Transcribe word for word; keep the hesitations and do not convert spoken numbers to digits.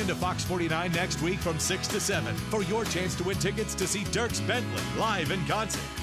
in to Fox forty-nine next week from six to seven for your chance to win tickets to see Dierks Bentley live in concert.